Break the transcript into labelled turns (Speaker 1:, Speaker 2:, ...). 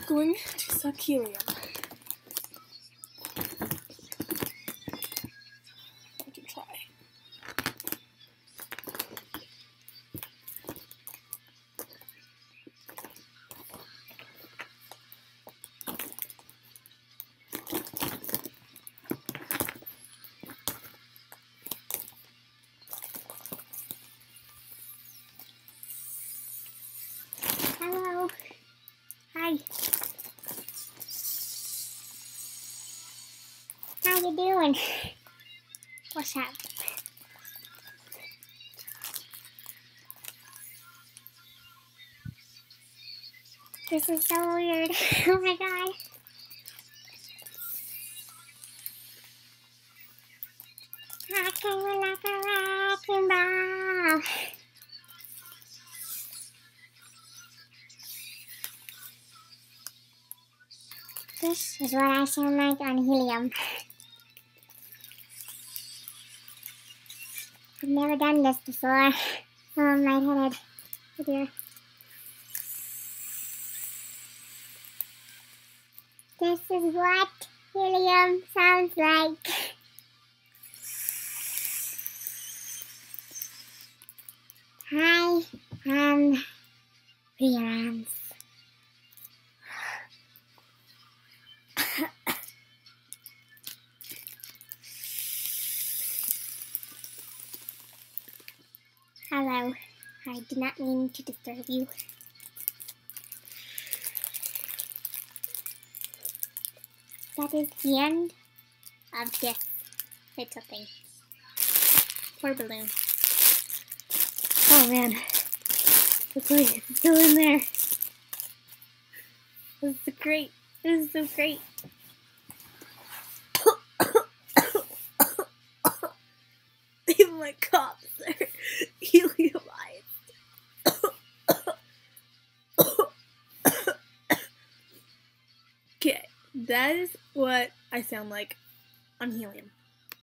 Speaker 1: going to suck helium. I can try.
Speaker 2: Hello. Hi. How you doing? What's up? This is so weird. Oh my god. Rocking like a wrecking ball. This is what I sound like on Helium. I've never done this before. Oh, I'm lightheaded. Oh dear. This is what helium sounds like. Hi, reruns. Hello. I did not mean to disturb you. That is the end of this little thing. Poor balloon.
Speaker 1: Oh man. Looks like it's still in there. This is great. This is so great. Even my coughs are heliumized. Okay, that is what I sound like on helium.